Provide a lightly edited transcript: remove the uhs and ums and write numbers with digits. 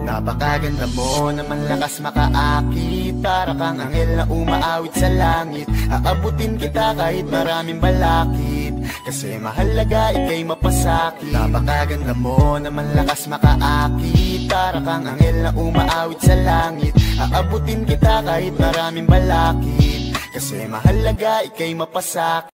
Napakaganda mo naman, lakas makaakit. Para kang anghel na umaawit sa langit. Aabutin kita kahit maraming balakid, kasi mahalaga ika'y mapasakit. Napakaganda mo naman, lakas makaakit. Para kang anghel na umaawit sa langit. Aabutin kita kahit maraming balakid, kasi mahalaga ika'y mapasakit.